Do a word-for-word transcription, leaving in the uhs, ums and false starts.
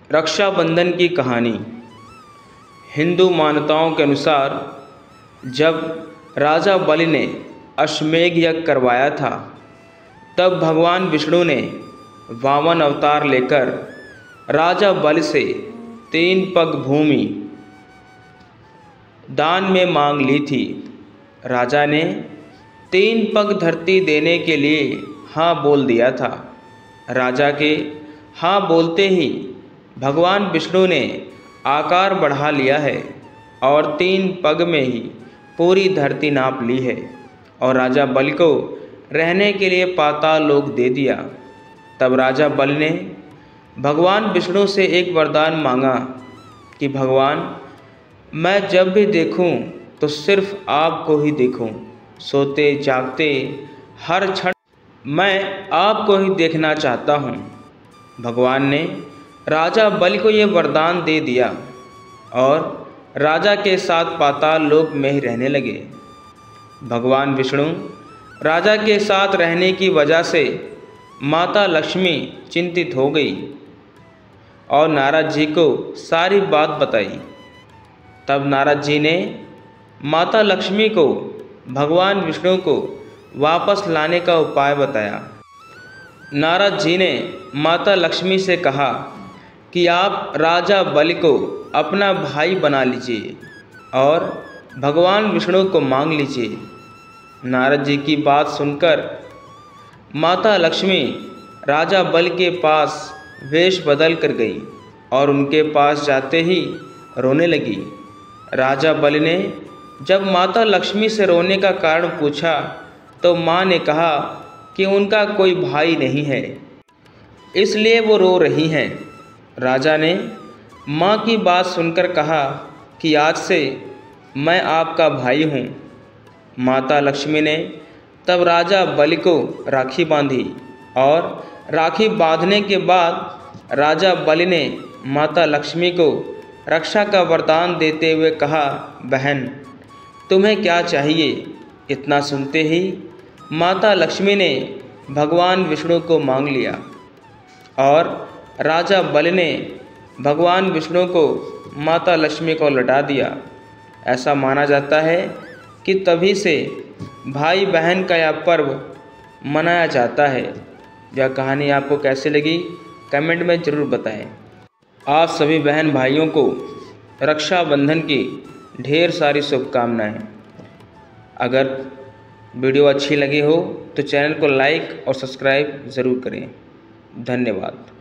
रक्षाबंधन की कहानी। हिंदू मान्यताओं के अनुसार जब राजा बलि ने अश्वमेध यज्ञ करवाया था, तब भगवान विष्णु ने वामन अवतार लेकर राजा बलि से तीन पग भूमि दान में मांग ली थी। राजा ने तीन पग धरती देने के लिए हाँ बोल दिया था। राजा के हाँ बोलते ही भगवान विष्णु ने आकार बढ़ा लिया है और तीन पग में ही पूरी धरती नाप ली है और राजा बलि को रहने के लिए पाताल लोक दे दिया। तब राजा बलि ने भगवान विष्णु से एक वरदान मांगा कि भगवान, मैं जब भी देखूं तो सिर्फ आपको ही देखूं, सोते जागते हर क्षण मैं आपको ही देखना चाहता हूं। भगवान ने राजा बलि को ये वरदान दे दिया और राजा के साथ पाताल लोक में ही रहने लगे। भगवान विष्णु राजा के साथ रहने की वजह से माता लक्ष्मी चिंतित हो गई और नारद जी को सारी बात बताई। तब नारद जी ने माता लक्ष्मी को भगवान विष्णु को वापस लाने का उपाय बताया। नारद जी ने माता लक्ष्मी से कहा कि आप राजा बलि को अपना भाई बना लीजिए और भगवान विष्णु को मांग लीजिए। नारद जी की बात सुनकर माता लक्ष्मी राजा बलि के पास वेश बदल कर गई और उनके पास जाते ही रोने लगी। राजा बलि ने जब माता लक्ष्मी से रोने का कारण पूछा तो माँ ने कहा कि उनका कोई भाई नहीं है, इसलिए वो रो रही हैं। राजा ने माँ की बात सुनकर कहा कि आज से मैं आपका भाई हूँ। माता लक्ष्मी ने तब राजा बलि को राखी बांधी और राखी बांधने के बाद राजा बलि ने माता लक्ष्मी को रक्षा का वरदान देते हुए कहा, बहन तुम्हें क्या चाहिए? इतना सुनते ही माता लक्ष्मी ने भगवान विष्णु को मांग लिया और राजा बलि ने भगवान विष्णु को माता लक्ष्मी को लौटा दिया। ऐसा माना जाता है कि तभी से भाई बहन का यह पर्व मनाया जाता है। यह कहानी आपको कैसी लगी कमेंट में ज़रूर बताएं। आप सभी बहन भाइयों को रक्षाबंधन की ढेर सारी शुभकामनाएं। अगर वीडियो अच्छी लगी हो तो चैनल को लाइक और सब्सक्राइब ज़रूर करें। धन्यवाद।